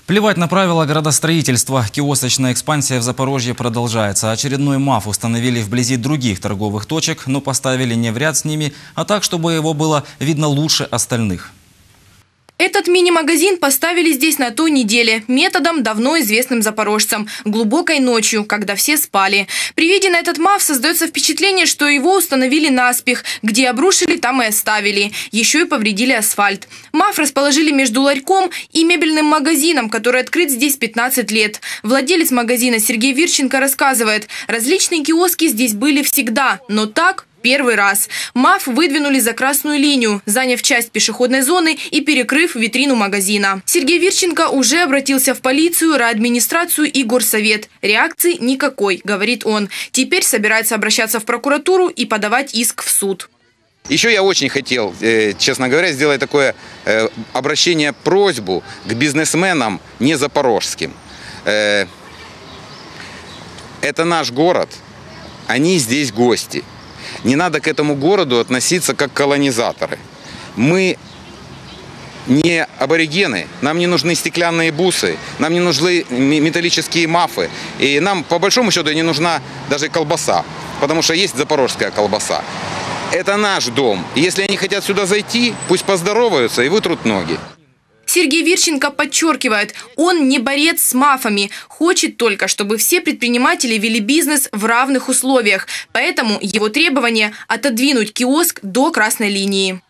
Плевать на правила градостроительства. Киосочная экспансия в Запорожье продолжается. Очередной МАФ установили вблизи других торговых точек, но поставили не в ряд с ними, а так, чтобы его было видно лучше остальных. Этот мини-магазин поставили здесь на той неделе методом, давно известным запорожцам, глубокой ночью, когда все спали. При виде на этот МАФ создается впечатление, что его установили наспех. Где обрушили, там и оставили. Еще и повредили асфальт. МАФ расположили между ларьком и мебельным магазином, который открыт здесь 15 лет. Владелец магазина Сергей Вирченко рассказывает, различные киоски здесь были всегда, но так – первый раз. МАФ выдвинули за красную линию, заняв часть пешеходной зоны и перекрыв витрину магазина. Сергей Вирченко уже обратился в полицию, райадминистрацию и горсовет. Реакции никакой, говорит он. Теперь собирается обращаться в прокуратуру и подавать иск в суд. Еще я очень хотел, честно говоря, сделать такое обращение, просьбу к бизнесменам не запорожским. Это наш город, они здесь гости. Не надо к этому городу относиться как колонизаторы. Мы не аборигены, нам не нужны стеклянные бусы, нам не нужны металлические мафы. И нам, по большому счету, не нужна даже колбаса, потому что есть запорожская колбаса. Это наш дом. И если они хотят сюда зайти, пусть поздороваются и вытрут ноги. Сергей Вирченко подчеркивает, он не борец с мафами, хочет только, чтобы все предприниматели вели бизнес в равных условиях. Поэтому его требование – отодвинуть киоск до красной линии.